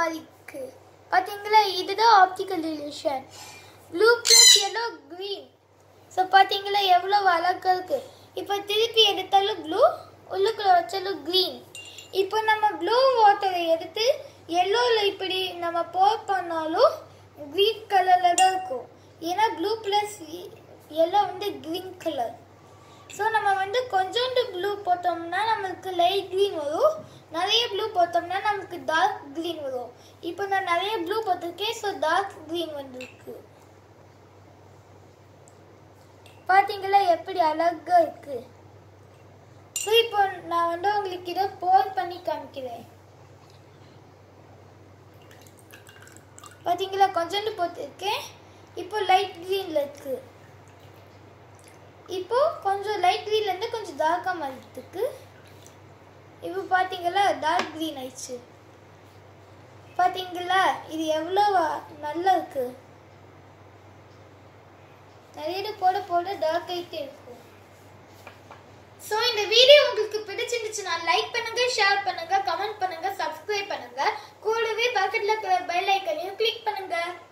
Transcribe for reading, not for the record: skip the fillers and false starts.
மாதிரி இருக்கு. பாத்தீங்களா, இதுதான் optical illusion. Blue plus yellow green. So பாத்தீங்களா எவ்வளவு அழகா இருக்கு. இப்போ திருப்பி எடுத்தாலும் ப்ளூ, உள்ளுக்குள்ள வச்சாலும் கிரீன். இப்போ நம்ம ப்ளூ வாட்டரை எடுத்து எல்லோல இப்படி நம்ம போர் பண்ணாலும் கிரீன் கலர்ல தான் இருக்கும். ஏன்னா ப்ளூ பிளஸ் எல்லோ வந்து கிரீன் கலர். ஸோ நம்ம வந்து கொஞ்சோண்டு ப்ளூ போட்டோம்னா நம்மளுக்கு லைட் கிரீன் வரும், நிறைய ப்ளூ போட்டோம்னா நமக்கு டார்க் கிரீன் வரும். இப்போ நான் நிறைய ப்ளூ போட்டிருக்கேன், ஸோ டார்க் கிரீன் வந்துருக்கு. பார்த்தீங்களா எப்படி அழகா இருக்கு. ஸோ இப்போ நான் வந்து உங்களுக்கு இதை போர் பண்ணி காமிக்கிறேன். பார்த்தீங்களா கொஞ்சோண்டு போட்டிருக்கேன், இப்போ லைட் கிரீன்ல இருக்கு. இப்போ கொஞ்சம் லைட் கிரீன்ல இருந்து கொஞ்சம் டார்க்கா மாறிட்டுருக்கு. இப்போ பாத்தீங்களா டார்க் கிரீன் ஆயிடுச்சு. பாத்தீங்களா இது எவ்வளவு நல்லா இருக்கு. நிறைய போட போட டார்க் ஆயிட்டே இருக்கும். ஸோ இந்த வீடியோ உங்களுக்கு பிடிச்சிருந்துச்சுன்னா லைக் பண்ணுங்க, ஷேர் பண்ணுங்க, கமெண்ட் பண்ணுங்க, சப்ஸ்கிரைப் பண்ணுங்க. கூடவே பக்கத்துல இருக்கிற பெல் ஐக்கனையும் கிளிக் பண்ணுங்க.